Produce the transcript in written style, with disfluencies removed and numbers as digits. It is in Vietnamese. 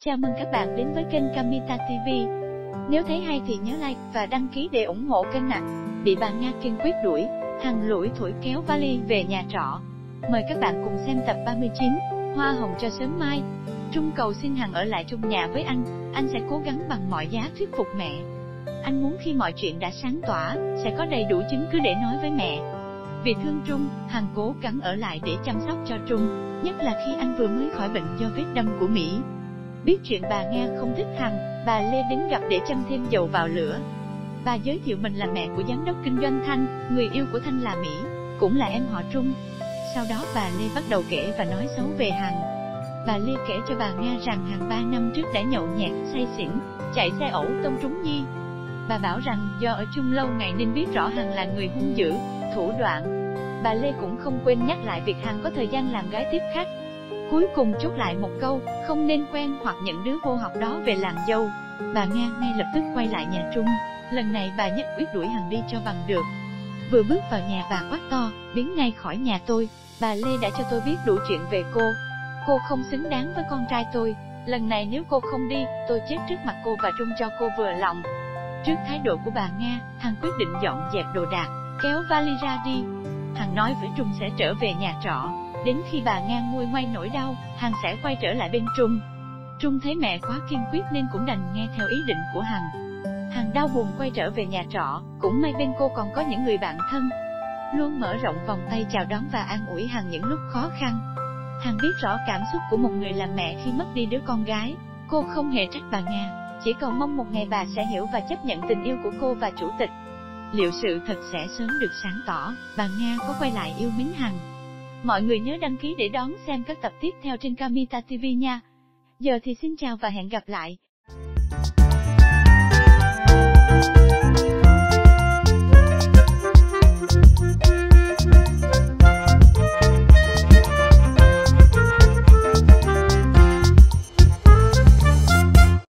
Chào mừng các bạn đến với kênh Kamita TV. Nếu thấy hay thì nhớ like và đăng ký để ủng hộ kênh ạ. Bị bà Nga kiên quyết đuổi, Hằng lủi thủi kéo vali về nhà trọ. Mời các bạn cùng xem tập 39, Hoa hồng cho sớm mai. Trung cầu xin Hằng ở lại chung nhà với anh sẽ cố gắng bằng mọi giá thuyết phục mẹ. Anh muốn khi mọi chuyện đã sáng tỏ, sẽ có đầy đủ chứng cứ để nói với mẹ. Vì thương Trung, Hằng cố gắng ở lại để chăm sóc cho Trung, nhất là khi anh vừa mới khỏi bệnh do vết đâm của Mỹ. Biết chuyện bà Nga không thích Hằng, bà Lê đến gặp để châm thêm dầu vào lửa. Bà giới thiệu mình là mẹ của giám đốc kinh doanh Thanh, người yêu của Thanh là Mỹ, cũng là em họ Trung. Sau đó bà Lê bắt đầu kể và nói xấu về Hằng. Bà Lê kể cho bà Nga rằng Hằng 3 năm trước đã nhậu nhẹt, say xỉn, chạy xe ẩu tông trúng Nhi. Bà bảo rằng do ở chung lâu ngày nên biết rõ Hằng là người hung dữ, thủ đoạn. Bà Lê cũng không quên nhắc lại việc Hằng có thời gian làm gái tiếp khách. Cuối cùng chốt lại một câu, không nên quen hoặc nhận đứa vô học đó về làm dâu. Bà Nga ngay lập tức quay lại nhà Trung. Lần này bà nhất quyết đuổi Hằng đi cho bằng được. Vừa bước vào nhà bà quát to, biến ngay khỏi nhà tôi. Bà Lê đã cho tôi biết đủ chuyện về cô. Cô không xứng đáng với con trai tôi. Lần này nếu cô không đi, tôi chết trước mặt cô và Trung cho cô vừa lòng. Trước thái độ của bà Nga, Hằng quyết định dọn dẹp đồ đạc, kéo vali ra đi. Hằng nói với Trung sẽ trở về nhà trọ. Đến khi bà Nga nguôi ngoai nỗi đau, Hằng sẽ quay trở lại bên Trung. Trung thấy mẹ quá kiên quyết nên cũng đành nghe theo ý định của Hằng. Hằng đau buồn quay trở về nhà trọ, cũng may bên cô còn có những người bạn thân, luôn mở rộng vòng tay chào đón và an ủi Hằng những lúc khó khăn. Hằng biết rõ cảm xúc của một người làm mẹ khi mất đi đứa con gái. Cô không hề trách bà Nga, chỉ cầu mong một ngày bà sẽ hiểu và chấp nhận tình yêu của cô và chủ tịch. Liệu sự thật sẽ sớm được sáng tỏ, bà Nga có quay lại yêu mến Hằng? Mọi người nhớ đăng ký để đón xem các tập tiếp theo trên Kamita TV nha. Giờ thì xin chào và hẹn gặp lại.